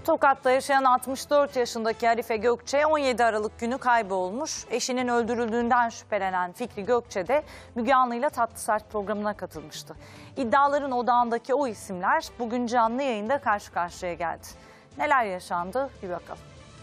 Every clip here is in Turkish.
Tokat'ta yaşayan 64 yaşındaki Arife Gökçe 17 Aralık günü kaybolmuş. Eşinin öldürüldüğünden şüphelenen Fikri Gökçe de Müge Anlı'yla Tatlı Sert programına katılmıştı. İddiaların odağındaki o isimler bugün canlı yayında karşı karşıya geldi. Neler yaşandı bir bakalım.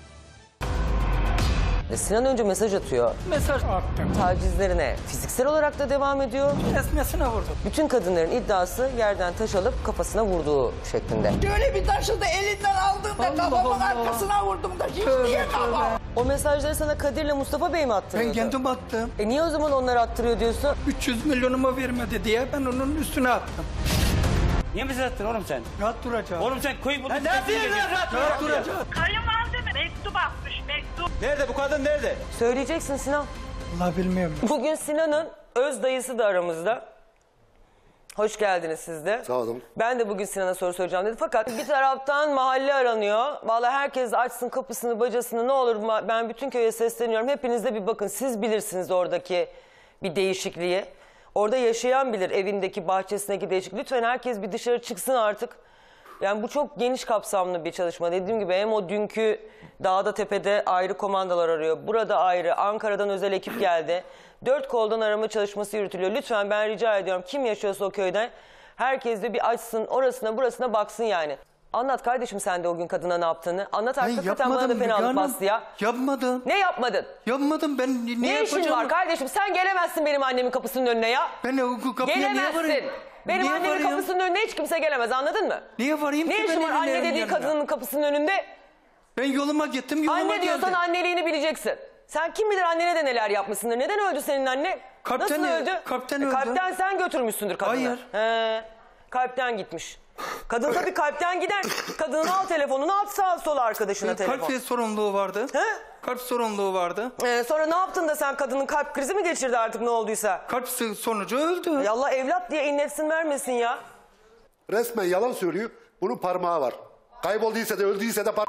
Sinan önce mesaj atıyor. Mesaj attım. Tacizlerine fiziksel olarak da devam ediyor. Esmesine vurdum. Bütün kadınların iddiası yerden taş alıp kafasına vurduğu şeklinde. Öyle bir taşı da elinden aldığımda kafamın arkasına vurdum da diye kafam. O mesajları sana Kadir'le Mustafa Bey mi attırıyordu? Ben kendim attım. Niye o zaman onları attırıyor diyorsun? 300 milyonumu vermedi diye ben onun üstüne attım. Niye mesaj attın oğlum sen? Rahat duracağım. Oğlum sen koy bunu. Ne yapıyorsun rahat duracağım. Kayınvalide mektup atmış, mektup. Nerede bu kadın nerede? Söyleyeceksin Sinan. Allah bilmiyorum. Bugün Sinan'ın öz dayısı da aramızda. Hoş geldiniz siz de. Sağ olun. Ben de bugün Sinan'a soru soracağım dedi. Fakat bir taraftan mahalle aranıyor. Vallahi herkes açsın kapısını bacasını, ne olur ben bütün köye sesleniyorum. Hepiniz de bir bakın, siz bilirsiniz oradaki bir değişikliği. Orada yaşayan bilir evindeki, bahçesindeki değişikliği. Lütfen herkes bir dışarı çıksın artık. Yani bu çok geniş kapsamlı bir çalışma. Dediğim gibi hem o dünkü dağda tepede ayrı komandolar arıyor. Burada ayrı, Ankara'dan özel ekip geldi. 4 koldan arama çalışması yürütülüyor. Lütfen ben rica ediyorum, kim yaşıyorsa o köyden herkes de bir açsın, orasına burasına baksın yani. Anlat kardeşim sen de o gün kadına ne yaptığını. Anlat artık, hakikaten bana da fenalık bastı ya. Yapmadım. Ne yapmadın? Yapmadım ben. Ne işin var kardeşim? Sen gelemezsin benim annemin kapısının önüne ya. Ben o kapıya niye Gelemezsin. varayım? Benim Niye annemin varayım? kapısının önüne hiç kimse gelemez, anladın mı? Niye varayım Ne ki işin ben var evin anne dediği yanında? kadının kapısının önünde? Ben yoluma gittim, yoluma Anne diyorsan geldim. anneliğini bileceksin. Sen kim bilir annene de neler yapmışsındır. Neden öldü senin anne? Kalpten Nasıl öldü? kalpten öldü. Kalpten sen götürmüşsündür kadını. Hayır. He, kalpten gitmiş. Kadın tabii kalpten gider. Kadının al telefonunu, at sağa sola arkadaşına telefon. Kalp sorunluğu vardı. He? Kalp sorunluğu vardı. Sonra ne yaptın da sen kadının kalp krizi mi geçirdi artık, ne olduysa? Kalp sonucu öldü. Ya Allah evlat diye inletsin vermesin ya. Resmen yalan söylüyor. Bunun parmağı var. Kaybolduysa da öldüyse de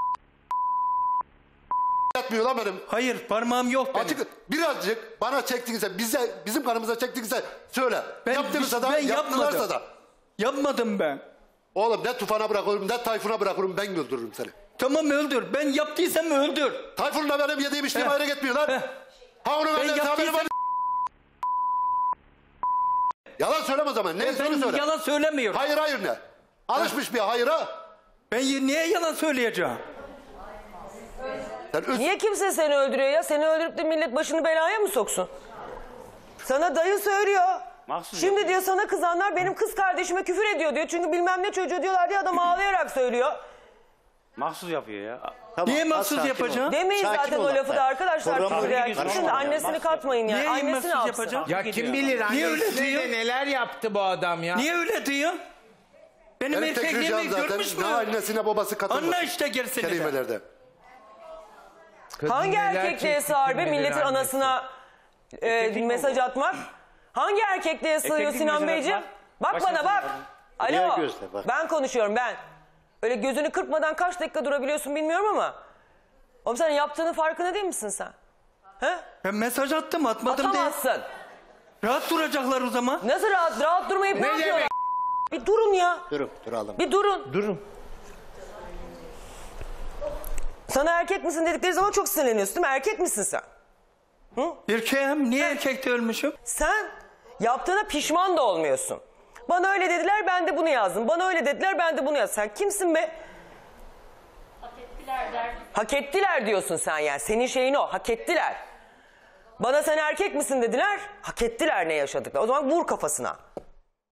yatmıyor lan benim. Hayır, parmağım yok benim. Açık birazcık bana çektiğinse, bizim kanımıza çektiğinse söyle. Yaptığınızsa da, yaptılarsa da. Yapmadım ben. Oğlum ne Tufan'a bırakırım, ne Tayfun'a bırakırım, ben öldürürüm seni. Tamam öldür. Ben yaptıysam öldür. Tayfun'la benim yediğim içtiğim ayrı gitmiyor lan. Heh. Ha onu Ben benden yaptıysam... Yalan söyleme o zaman. Ne Ben söyle. yalan söylemiyorum. Hayır ne? Alışmış bir hayıra. Ben niye yalan söyleyeceğim? Niye kimse seni öldürüyor ya? Seni öldürüp de millet başını belaya mı soksun? Sana dayı söylüyor. Mahsus Şimdi yapıyor. diyor sana kızanlar benim kız kardeşime küfür ediyor diyor. Çünkü bilmem ne çocuğu diyorlar diye adam ağlayarak söylüyor. Mahsus yapıyor ya. Tamam, Niye az mahsus sakin ol. yapacağım? Demeyin Sakin zaten ol o lafı hatta. da arkadaşlar. Programı Yani karışma şimdi ya. annesini Mahsus katmayın yani. Niye Annesini mahsus yapsın. yapacağım? Ya kim bilir Niye öyle annesine diyor? de neler yaptı bu adam ya. Niye öyle diyor? Benim Benim tek erkekliğimi ricam zaten görmüş mü? ne annesine babası katılmasın. Anla işte gerisini de. Kelimelerde. Kadın Hangi neler erkekliğe çekti, sığar kim be bilir milletin annesi. anasına mesaj atmak? Hangi erkekliğe sığıyor Erkeklik Sinan mesaj Beyciğim? atmak. Bak Başlasın bana bak. bakalım. Niye Alo. gözle bak. Ben konuşuyorum ben. Öyle gözünü kırpmadan kaç dakika durabiliyorsun bilmiyorum ama. Oğlum sen yaptığının farkında değil misin sen? He? Ben mesaj attım, atmadım diye. Atamazsın. Rahat duracaklar o zaman. Nasıl rahat durmayıp ne yapıyorlar? Bir durun ya. Duralım. Bir durun. Sana erkek misin dedikleri zaman çok sinirleniyorsun değil mi? Erkek misin sen? Erkeğim, niye erkekte ölmüşüm? Sen yaptığına pişman da olmuyorsun. Bana öyle dediler ben de bunu yazdım. Bana öyle dediler ben de bunu yazdım. Sen kimsin be? Hak ettiler diyorsun sen yani. Senin şeyin o. Hak ettiler. Bana sen erkek misin dediler. Hak ettiler ne yaşadıklar. O zaman vur kafasına.